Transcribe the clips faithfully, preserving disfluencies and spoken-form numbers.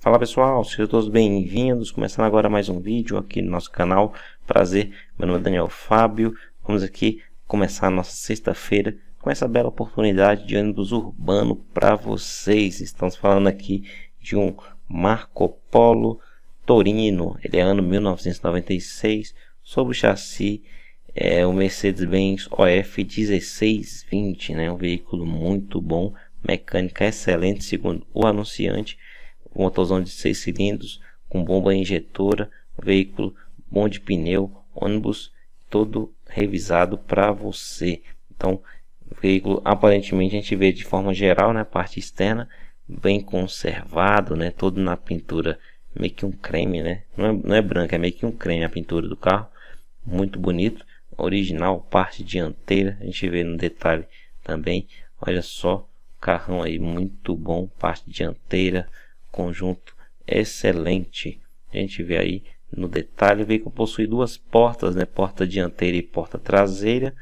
Fala pessoal, sejam todos bem-vindos, começando agora mais um vídeo aqui no nosso canal. Prazer, meu nome é Daniel Fábio. Vamos aqui começar a nossa sexta-feira com essa bela oportunidade de ônibus urbano para vocês. Estamos falando aqui de um Marco Polo Torino, ele é ano mil novecentos e noventa e seis, sobre o chassi é o Mercedes-Benz O F dezesseis vinte, né? Um veículo muito bom, mecânica excelente segundo o anunciante, um motorzão de seis cilindros com bomba injetora, veículo bom de pneu, ônibus todo revisado para você. Então, o veículo aparentemente a gente vê de forma geral, né, parte externa bem conservado, né, todo na pintura meio que um creme, né, não é, não é branca, é meio que um creme a pintura do carro, muito bonito, original. Parte dianteira a gente vê no detalhe também, olha só, carrão aí muito bom, parte dianteira, conjunto excelente. A gente vê aí no detalhe, o veículo possui duas portas, né, porta dianteira e porta traseira,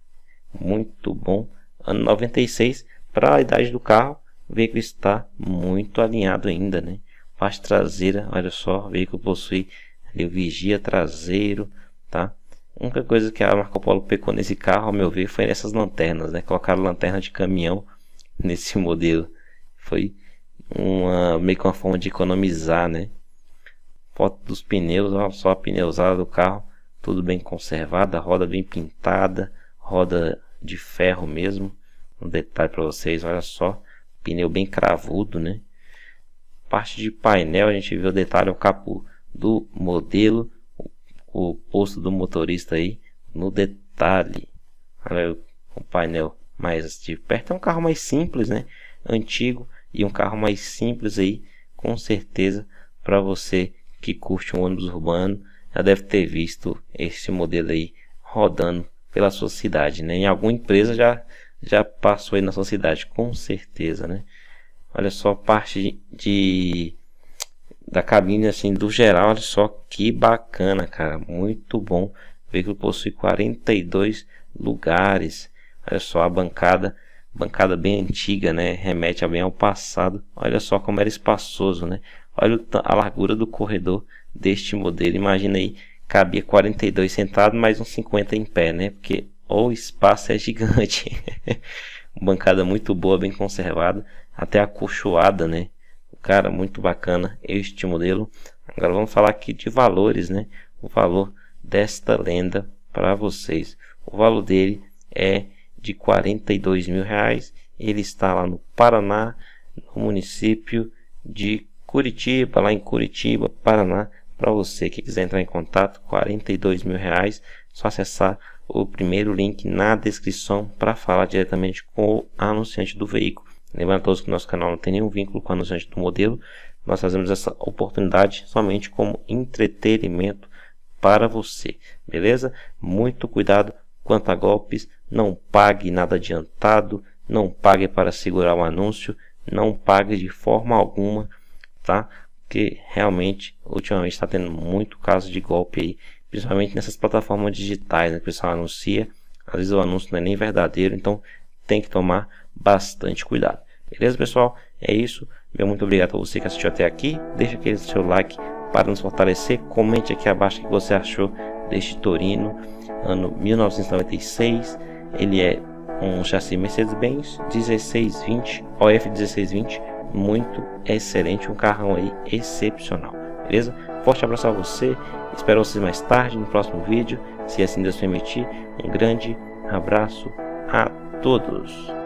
muito bom. Ano noventa e seis, para a idade do carro, o veículo está muito alinhado ainda, né. Parte traseira, olha só, o veículo possui ali o vigia traseiro, tá. A única coisa que a Marco Polo pecou nesse carro, ao meu ver, foi nessas lanternas, né, colocaram lanterna de caminhão nesse modelo, foi uma meio que uma forma de economizar, né. Foto dos pneus, ó, só a pneusada do carro, tudo bem conservada, roda bem pintada, roda de ferro mesmo. Um detalhe para vocês, olha só, pneu bem cravudo, né. Parte de painel, a gente vê o detalhe, o capô do modelo, o, o posto do motorista aí no detalhe. Olha o painel mais de perto, é um carro mais simples, né, antigo, e um carro mais simples aí, com certeza, para você que curte um ônibus urbano, já deve ter visto esse modelo aí rodando pela sua cidade, né? Em alguma empresa já, já passou aí na sua cidade, com certeza, né? Olha só a parte de, da cabine, assim, do geral, olha só que bacana, cara, muito bom. O veículo possui quarenta e dois lugares, olha só a bancada, bancada bem antiga, né, remete bem ao passado. Olha só como era espaçoso, né, olha a largura do corredor deste modelo, imagina aí, cabia quarenta e dois sentado, mais uns cinquenta em pé, né, porque o espaço é gigante. Bancada muito boa, bem conservada, até acolchoada, né, cara, muito bacana este modelo. Agora vamos falar aqui de valores, né, o valor desta lenda para vocês. O valor dele é de quarenta e dois mil reais. Ele está lá no Paraná, no município de Curitiba, lá em Curitiba, Paraná. Para você que quiser entrar em contato, quarenta e dois mil reais, só acessar o primeiro link na descrição para falar diretamente com o anunciante do veículo. Lembrando a todos que o nosso canal não tem nenhum vínculo com o anunciante do modelo, nós fazemos essa oportunidade somente como entretenimento para você, beleza? Muito cuidado quanto a golpes, não pague nada adiantado, não pague para segurar o anúncio, não pague de forma alguma, tá? Porque realmente, ultimamente está tendo muito caso de golpe aí, principalmente nessas plataformas digitais, né? O pessoal anuncia, às vezes o anúncio não é nem verdadeiro, então tem que tomar bastante cuidado. Beleza, pessoal? É isso. Meu muito obrigado a você que assistiu até aqui. Deixa aquele seu like para nos fortalecer. Comente aqui abaixo o que você achou deste Torino, ano mil novecentos e noventa e seis. Ele é um chassi Mercedes-Benz dezesseis vinte, O F dezesseis vinte, muito excelente, um carrão aí excepcional, beleza? Forte abraço a você, espero vocês mais tarde no próximo vídeo, se assim Deus permitir. Um grande abraço a todos.